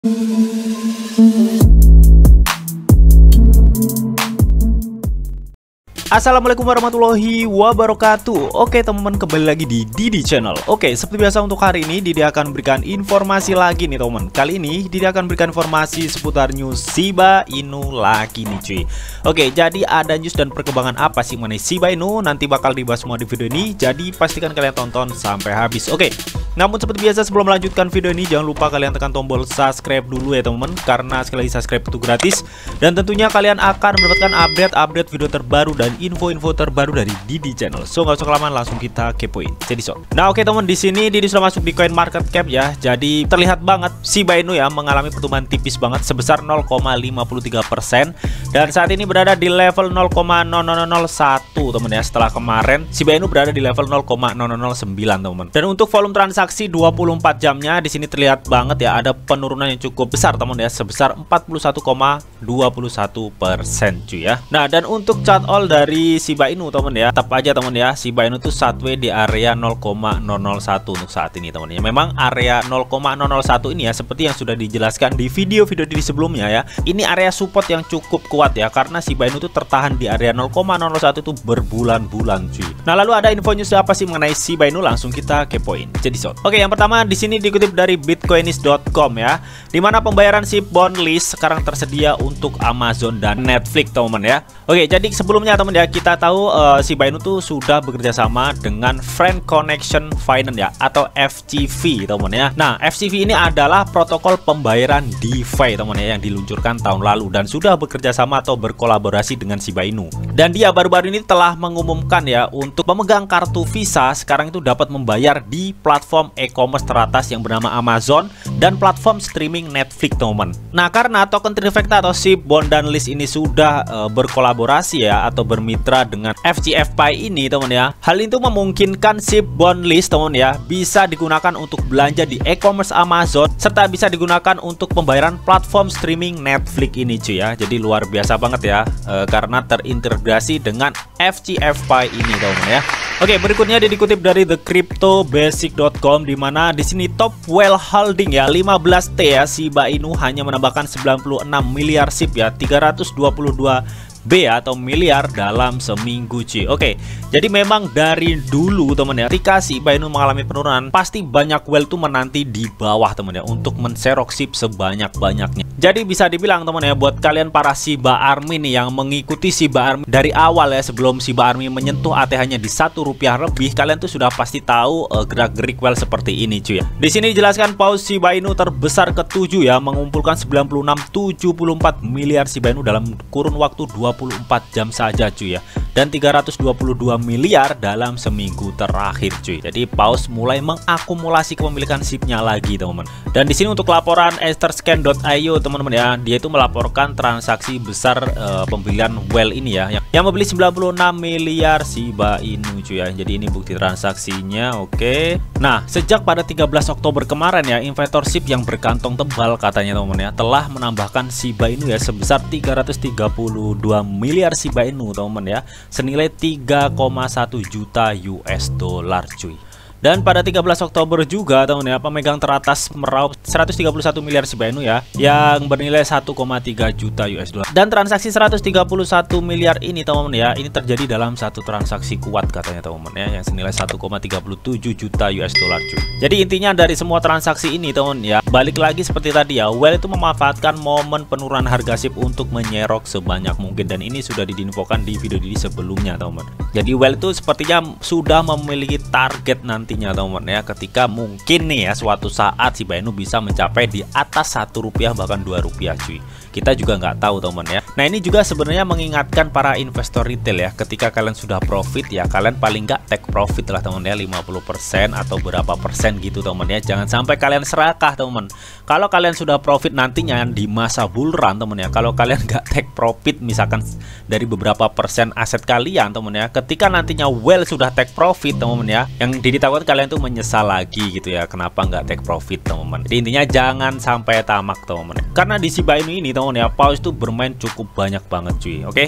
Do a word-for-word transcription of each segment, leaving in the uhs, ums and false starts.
Assalamualaikum warahmatullahi wabarakatuh. Oke teman-teman, kembali lagi di Didi Channel. Oke, seperti biasa untuk hari ini Didi akan berikan informasi lagi nih teman. Kali ini Didi akan berikan informasi seputar news Shiba Inu lagi nih cuy. Oke, jadi ada news dan perkembangan apa sih mengenai Shiba Inu, nanti bakal dibahas semua di video ini. Jadi pastikan kalian tonton sampai habis. Oke, namun seperti biasa sebelum melanjutkan video ini, jangan lupa kalian tekan tombol subscribe dulu ya teman-teman, karena sekali lagi subscribe itu gratis. Dan tentunya kalian akan mendapatkan update-update video terbaru dan info-info terbaru dari Didi Channel. So nggak usah kelamaan, langsung kita kepoin. Jadi so. Nah oke teman, di sini Didi sudah masuk di coin market cap ya. Jadi terlihat banget Shiba Inu ya mengalami pertumbuhan tipis banget sebesar nol koma lima tiga persen dan saat ini berada di level nol koma nol nol nol satu teman ya. Setelah kemarin Shiba Inu berada di level nol koma nol nol sembilan teman. Dan untuk volume transaksi dua puluh empat jamnya di sini terlihat banget ya ada penurunan yang cukup besar teman ya, sebesar empat puluh satu koma dua satu persen cuy ya. Nah dan untuk chart all dari Shiba Inu teman ya, tetap aja teman ya, Shiba Inu tuh sideways di area nol koma nol nol satu untuk saat ini teman ya. Memang area nol koma nol nol satu ini ya, seperti yang sudah dijelaskan di video-video di sebelumnya ya, ini area support yang cukup kuat ya, karena Shiba Inu tuh tertahan di area nol koma nol nol satu itu berbulan-bulan cuy. Nah lalu ada info news apa sih mengenai Shiba Inu, langsung kita kepoin. Jadi so. Oke, yang pertama di sini dikutip dari bitcoinist dot com ya, dimana pembayaran SHIB bond list sekarang tersedia untuk Amazon dan Netflix teman ya. Oke, jadi sebelumnya teman ya, kita tahu uh, Shiba Inu tuh sudah bekerja sama dengan Friend Connection Finance ya, atau F C V teman ya. Nah F C V ini adalah protokol pembayaran DeFi teman ya, yang diluncurkan tahun lalu dan sudah bekerja sama atau berkolaborasi dengan Shiba Inu. Dan dia baru-baru ini telah mengumumkan ya, untuk pemegang kartu Visa sekarang itu dapat membayar di platform e-commerce teratas yang bernama Amazon dan platform streaming Netflix teman. Nah karena token trifecta atau SHIB bond dan list ini sudah uh, berkolaborasi ya, atau bermitra dengan F G F Pi ini teman ya, hal itu memungkinkan SHIB bond list teman ya bisa digunakan untuk belanja di e-commerce Amazon serta bisa digunakan untuk pembayaran platform streaming Netflix ini cuy ya. Jadi luar biasa banget ya, e, karena terintegrasi dengan F G F Pi ini teman ya. Oke, berikutnya dikutip dari the crypto basic dot com, di mana di sini top well holding ya lima belas T ya, Shiba Inu hanya menambahkan sembilan puluh enam miliar SHIB ya, tiga ratus dua puluh dua B atau miliar dalam seminggu cuy. Oke, jadi memang dari dulu teman ya, ketika Shiba Inu mengalami penurunan, pasti banyak whale tuh menanti di bawah teman ya, untuk menserok SHIB sebanyak-banyaknya. Jadi bisa dibilang teman ya, buat kalian para Shiba Army nih yang mengikuti Shiba Army dari awal ya, sebelum Shiba Army menyentuh A T H-nya di satu rupiah lebih, kalian tuh sudah pasti tahu uh, gerak-gerik whale seperti ini cuy ya. Di sini dijelaskan paus Shiba Inu terbesar ketujuh ya, mengumpulkan sembilan puluh enam koma tujuh empat miliar Shiba Inu dalam kurun waktu dua puluh empat jam saja cuy ya, dan tiga ratus dua puluh dua miliar dalam seminggu terakhir cuy. Jadi paus mulai mengakumulasi kepemilikan SHIB-nya lagi teman-teman. Dan di sini untuk laporan etherscan dot i o teman-teman ya, dia itu melaporkan transaksi besar uh, pembelian whale ini ya, yang, yang membeli sembilan puluh enam miliar Shiba Inu cuy ya. Jadi ini bukti transaksinya. Oke. Nah, sejak pada tiga belas Oktober kemarin ya, investor SHIB yang berkantong tebal katanya teman-teman ya, telah menambahkan Shiba Inu ya sebesar tiga ratus tiga puluh dua miliar Shiba Inu teman-teman ya, senilai tiga koma satu juta U S dollar cuy. Dan pada tiga belas Oktober juga teman ya, pemegang teratas meraup seratus tiga puluh satu miliar Shiba Inu ya, yang bernilai satu koma tiga juta U S dollar. Dan transaksi seratus tiga puluh satu miliar ini teman ya, ini terjadi dalam satu transaksi kuat katanya teman ya, yang senilai satu koma tiga tujuh juta U S dollar cuy. Jadi intinya dari semua transaksi ini teman ya, balik lagi seperti tadi ya, whale itu memanfaatkan momen penurunan harga SHIB untuk menyerok sebanyak mungkin, dan ini sudah diinfokan di video di sebelumnya teman. Jadi whale itu sepertinya sudah memiliki target nanti teman ya, ketika mungkin nih ya suatu saat Shiba Inu bisa mencapai di atas satu rupiah bahkan dua rupiah cuy. Kita juga nggak tahu teman ya. Nah ini juga sebenarnya mengingatkan para investor retail ya, ketika kalian sudah profit ya, kalian paling nggak take profit lah teman ya, lima puluh persen atau berapa persen gitu teman ya. Jangan sampai kalian serakah teman. Kalau kalian sudah profit nantinya di masa bull run teman ya, kalau kalian nggak take profit misalkan dari beberapa persen aset kalian teman ya, ketika nantinya whale sudah take profit teman ya, yang ditakutkan kalian tuh menyesal lagi gitu ya, kenapa nggak take profit teman-teman. Jadi intinya jangan sampai tamak teman-teman, karena di Shiba Inu ini teman ya, paus itu bermain cukup banyak banget cuy. Oke,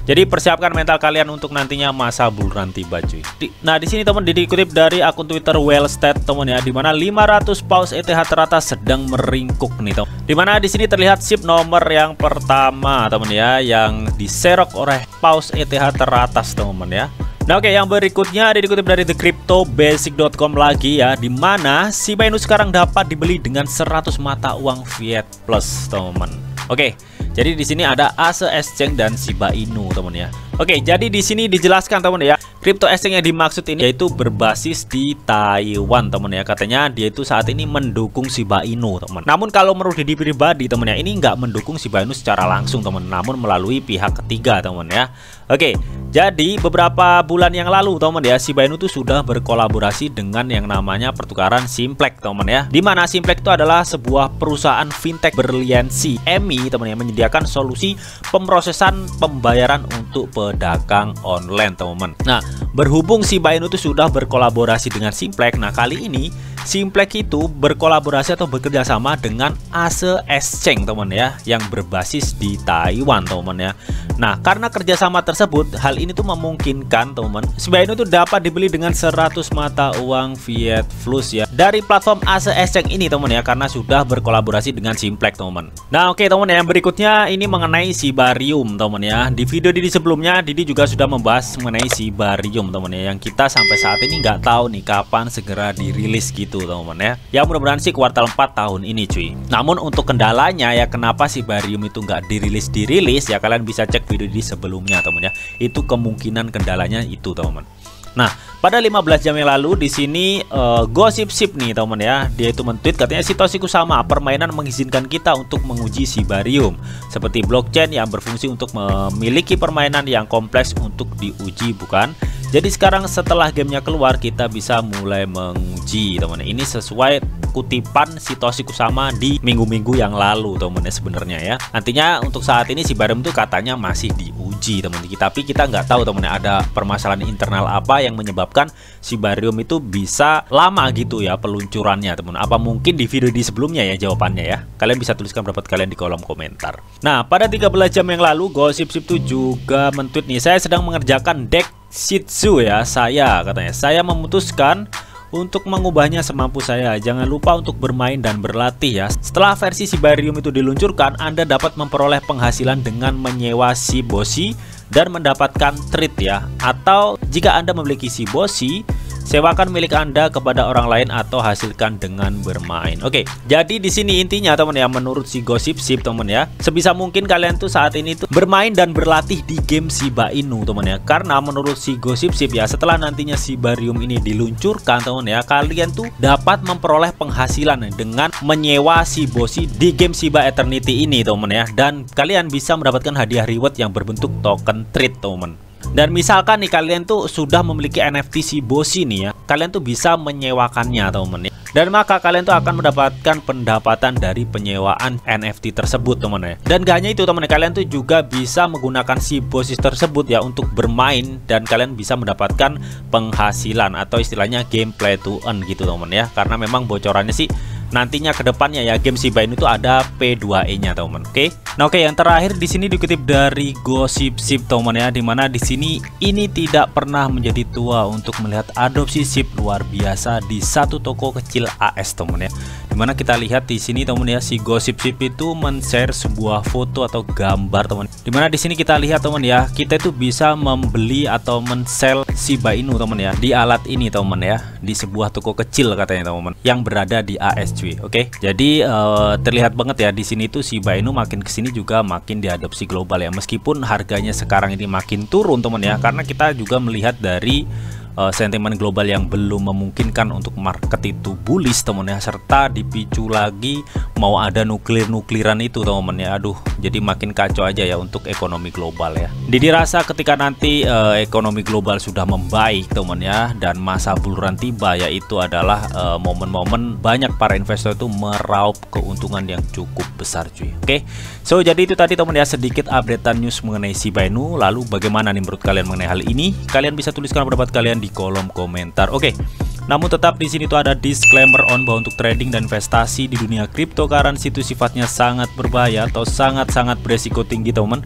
Jadi persiapkan mental kalian untuk nantinya masa buruan tiba cuy. Di, nah di sini teman dikutip dari akun Twitter Wellstat teman ya, dimana lima ratus paus E T H teratas sedang meringkuk nih teman. Dimana di sini terlihat ship nomor yang pertama teman ya, yang diserok oleh paus E T H teratas teman ya. Nah oke, yang berikutnya ada dikutip dari the crypto basic dot com lagi ya, dimana Shiba Inu sekarang dapat dibeli dengan seratus mata uang Fiat Plus teman. Oke, jadi di sini ada Aase Exchange dan Shiba Inu teman ya. Oke, jadi di sini dijelaskan teman ya, crypto exchange yang dimaksud ini yaitu berbasis di Taiwan teman ya. Katanya dia itu saat ini mendukung Shiba Inu teman. Namun kalau menurut Didi pribadi teman ya, ini nggak mendukung Shiba Inu secara langsung teman, namun melalui pihak ketiga teman ya. Oke, jadi beberapa bulan yang lalu teman ya, Shiba Inu itu sudah berkolaborasi dengan yang namanya pertukaran Simplex teman ya. Dimana Simplex itu adalah sebuah perusahaan fintech berliansi M I teman ya, menyediakan solusi pemrosesan pembayaran untuk pedagang online teman-teman. Nah, berhubung Shiba Inu itu sudah berkolaborasi dengan Simplex, nah kali ini Simplex itu berkolaborasi atau bekerja sama dengan Aase Exchange teman ya, yang berbasis di Taiwan teman ya. Nah, karena kerjasama tersebut, hal ini tuh memungkinkan teman, Shiba Inu itu dapat dibeli dengan seratus mata uang Fiat Plus ya dari platform Aase Exchange ini teman ya, karena sudah berkolaborasi dengan Simplex teman. Nah oke teman ya, yang berikutnya ini mengenai Shibarium teman ya. Di video Didi sebelumnya Didi juga sudah membahas mengenai Shibarium teman ya, yang kita sampai saat ini nggak tahu nih kapan segera dirilis gitu teman ya. Ya mudah-mudahan sih kuartal empat tahun ini cuy. Namun untuk kendalanya ya, kenapa Shibarium itu nggak dirilis-dirilis ya, kalian bisa cek video di sebelumnya teman ya. Itu kemungkinan kendalanya itu teman. Nah, pada lima belas jam yang lalu di sini uh, Gossip Ship nih teman ya, dia itu men-tweet katanya Satoshi Kusama, permainan mengizinkan kita untuk menguji Shibarium seperti blockchain yang berfungsi untuk memiliki permainan yang kompleks untuk diuji bukan? Jadi sekarang setelah gamenya keluar kita bisa mulai menguji teman. Ini sesuai kutipan Satoshi Kusama di minggu-minggu yang lalu teman ya sebenarnya ya. Nantinya untuk saat ini Shibarium itu katanya masih diuji teman. Tapi kita nggak tahu teman ya, ada permasalahan internal apa yang menyebabkan Shibarium itu bisa lama gitu ya peluncurannya teman. Apa mungkin di video di sebelumnya ya jawabannya ya. Kalian bisa tuliskan pendapat kalian di kolom komentar. Nah pada tiga belas jam yang lalu Gossip Ship itu juga men-tweet nih, saya sedang mengerjakan deck Shih Tzu ya, saya katanya saya memutuskan untuk mengubahnya semampu saya. Jangan lupa untuk bermain dan berlatih ya. Setelah versi Shibarium itu diluncurkan, Anda dapat memperoleh penghasilan dengan menyewa Shiboshi dan mendapatkan treat ya. Atau jika Anda memiliki Shiboshi, sewakan milik Anda kepada orang lain atau hasilkan dengan bermain. Oke, jadi di sini intinya teman ya, menurut si Gossip Ship teman ya, sebisa mungkin kalian tuh saat ini tuh bermain dan berlatih di game Shiba Inu teman ya. Karena menurut si Gossip Ship ya, setelah nantinya Shibarium ini diluncurkan teman ya, kalian tuh dapat memperoleh penghasilan dengan menyewa Shiboshi di game Shiba Eternity ini teman ya, dan kalian bisa mendapatkan hadiah reward yang berbentuk token treat teman. Dan misalkan nih kalian tuh sudah memiliki N F T Shiboshi nih ya, kalian tuh bisa menyewakannya teman ya. Dan maka kalian tuh akan mendapatkan pendapatan dari penyewaan N F T tersebut teman ya. Dan gak hanya itu teman, kalian tuh juga bisa menggunakan Shiboshi tersebut ya untuk bermain, dan kalian bisa mendapatkan penghasilan atau istilahnya gameplay to earn gitu teman ya. Karena memang bocorannya sih nantinya ke depannya ya, game Shiba Inu itu ada P dua E nya teman. Oke. Nah oke, yang terakhir di sini dikutip dari Gossip Ship teman ya, dimana di sini ini tidak pernah menjadi tua untuk melihat adopsi ship luar biasa di satu toko kecil A S teman ya. Dimana kita lihat di sini teman ya, si Gossip Ship itu men-share sebuah foto atau gambar teman. Dimana di sini kita lihat teman ya, kita itu bisa membeli atau men-sell Shiba Inu teman ya di alat ini teman ya, di sebuah toko kecil katanya teman yang berada di A S. Oke, okay? Jadi uh, terlihat banget ya di sini tuh Shiba Inu makin kesini juga makin diadopsi global ya, meskipun harganya sekarang ini makin turun teman ya, karena kita juga melihat dari uh, sentimen global yang belum memungkinkan untuk market itu bullish teman ya, serta dipicu lagi mau ada nuklir-nukliran itu teman ya. Aduh, jadi makin kacau aja ya untuk ekonomi global ya. Jadi dirasa ketika nanti uh, ekonomi global sudah membaik teman ya, dan masa buluran tiba, yaitu adalah momen-momen uh, banyak para investor itu meraup keuntungan yang cukup besar cuy. Oke, okay? So jadi itu tadi teman ya, sedikit updatean news mengenai Shiba Inu. Lalu bagaimana nih menurut kalian mengenai hal ini? Kalian bisa tuliskan pendapat kalian di kolom komentar. Oke. Okay. Namun tetap di sini tuh ada disclaimer on bahwa untuk trading dan investasi di dunia cryptocurrency itu sifatnya sangat berbahaya atau sangat-sangat beresiko tinggi teman.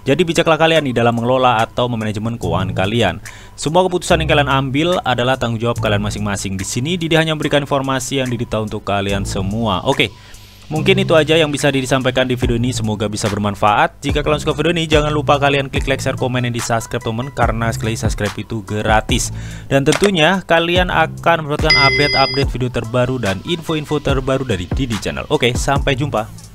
Jadi bijaklah kalian di dalam mengelola atau memanajemen keuangan kalian. Semua keputusan yang kalian ambil adalah tanggung jawab kalian masing-masing. Di sini Didi hanya memberikan informasi yang Didi tahu untuk kalian semua. Oke. Mungkin itu aja yang bisa disampaikan di video ini, semoga bisa bermanfaat. Jika kalian suka video ini, jangan lupa kalian klik like, share, komen, dan di subscribe teman, karena sekali subscribe itu gratis. Dan tentunya kalian akan mendapatkan update-update video terbaru dan info-info terbaru dari Didi Channel. Oke, sampai jumpa.